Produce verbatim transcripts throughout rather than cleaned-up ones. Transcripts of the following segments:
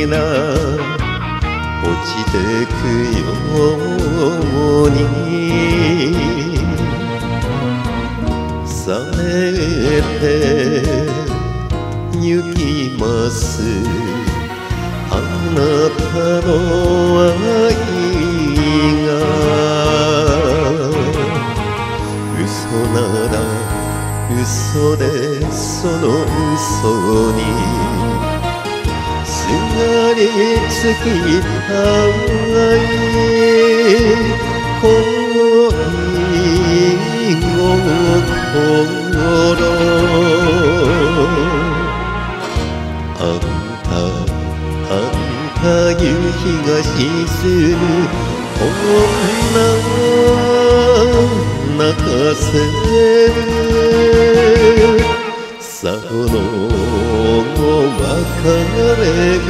な落ちてくように冷めて行きますあなたの愛が嘘なら嘘でその嘘にすがりつきたい恋心あんたあんた夕日が沈む女泣かせるさほの別れ歌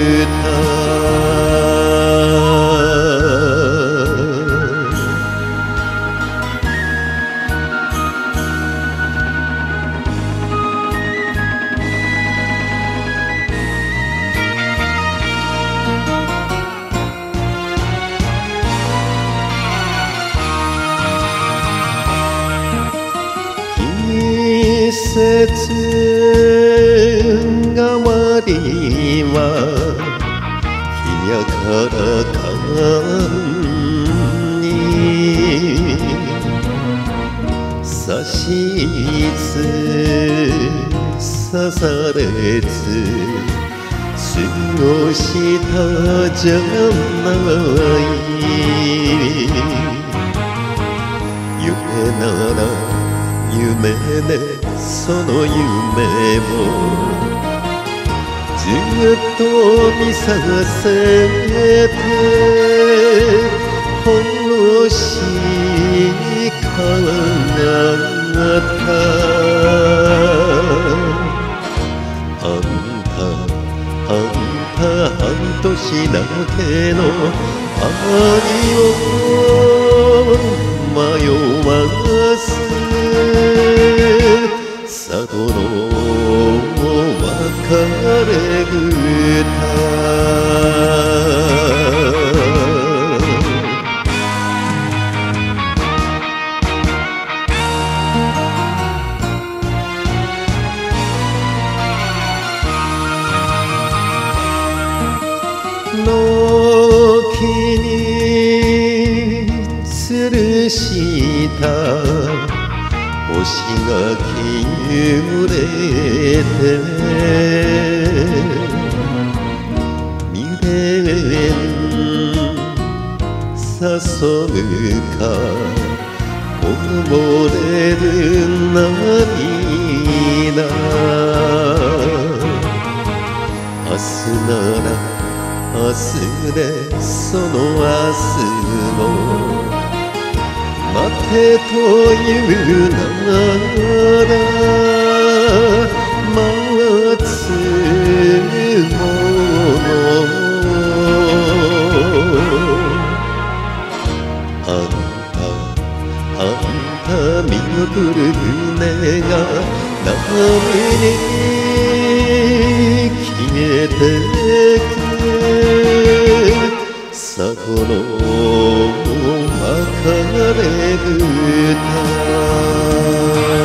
季節変わりは冷やからかんに指図刺されず過ごしたじゃない夢なら夢でその夢もずっと見させて欲しかったあんたあんた半年だけの愛を迷わす佐渡の別れ歌軒に吊るした星が消えれて未練注ぐかこぼれる涙明日なら明日でその明日も待てというなら待つものあんたあんた見送る船が波に消えてく佐渡の別れ歌